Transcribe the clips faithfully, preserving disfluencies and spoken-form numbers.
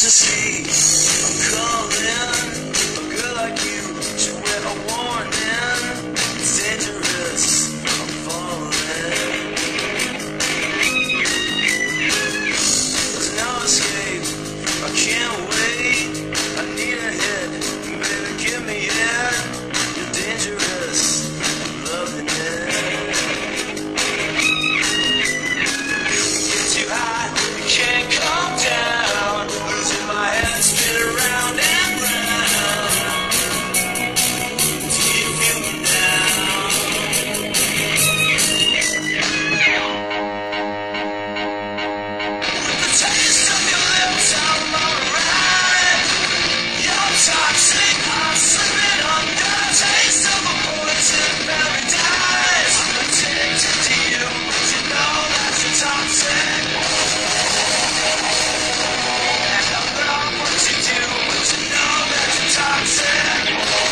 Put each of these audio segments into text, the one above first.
you see? I'm calling. A girl like you should wear a warning. It's dangerous. I'm falling. There's no escape. I can't wait. I need a hit. Baby, give me in. You're dangerous. I'm loving it. Get too high. You can't calm down. Losing my head, spin around and round. Do you feel me now? With the taste of your lips, I'm alright. You're toxic, I'm slipping under. Taste of a poison paradise. I'm addicted to you, but you know that you're toxic. And I love what you do, but you know that you're toxic.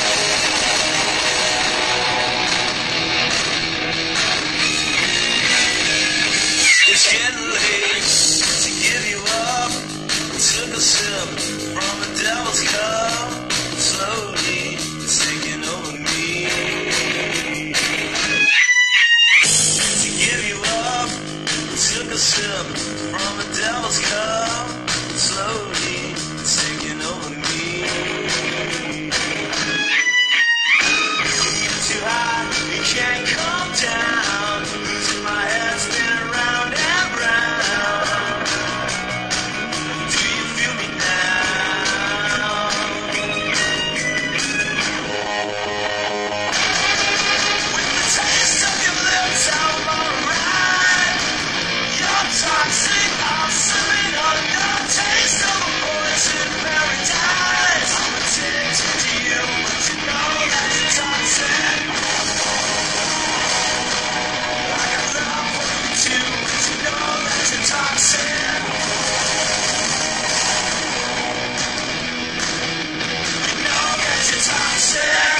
It's getting late to give you up. Took a sip from the devil's cup. Slowly, it's taking over me. To give you up. Took a sip from the devil's cup. Slowly, it's taking over me. Get too high, you can't calm down. Losing my head, spinning round and round. Do you feel me now? With the taste of your lips, I'm alright. You're toxic, I'm slipping under. Taste of a poison paradise. I'm addicted to you, but you know that you're toxic. Like I love what you do, but you know that you're toxic. You know that you're toxic.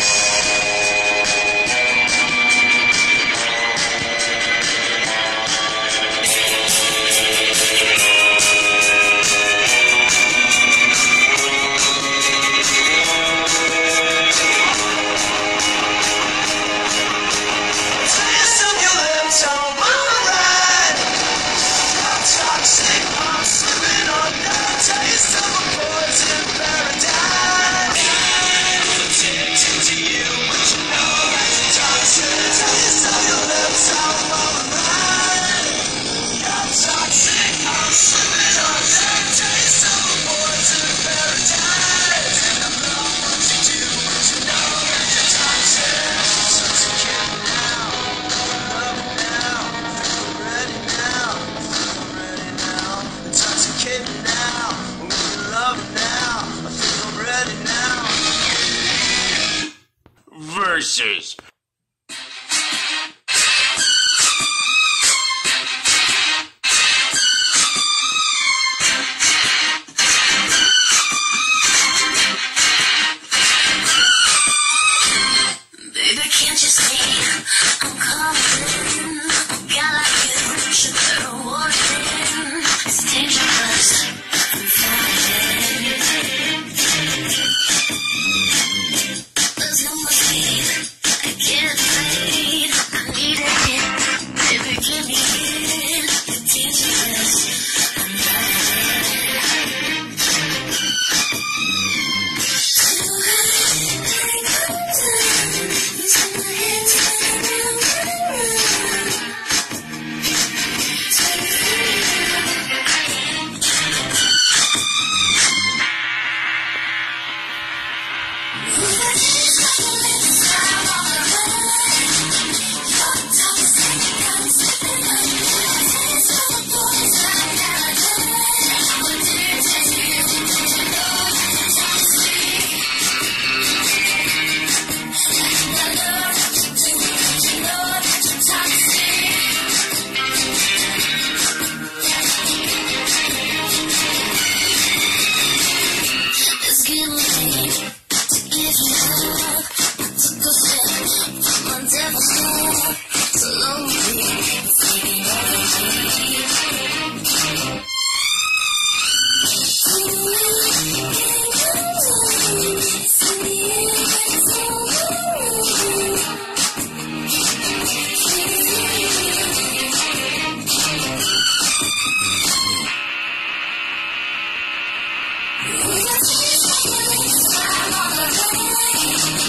Taste of your lips, I'm alright. I'm toxic, I'm slipping under. Taste of a poison paradise. I'm addicted to you, but you know that you're toxic. Taste of your lips, I'm alright. I'm toxic, I'm slipping under. Taste of a poison paradise. And I love what you do, but you know that you're toxic. Intoxicated now, love it now. I'm ready now, I'm ready now. Intoxicated now, we love it now. I think I'm ready now. Versus. Baby, can't you see I'm calling? A guy like you should better warn him. It's dangerous. I'm flying. There's no escape. I Just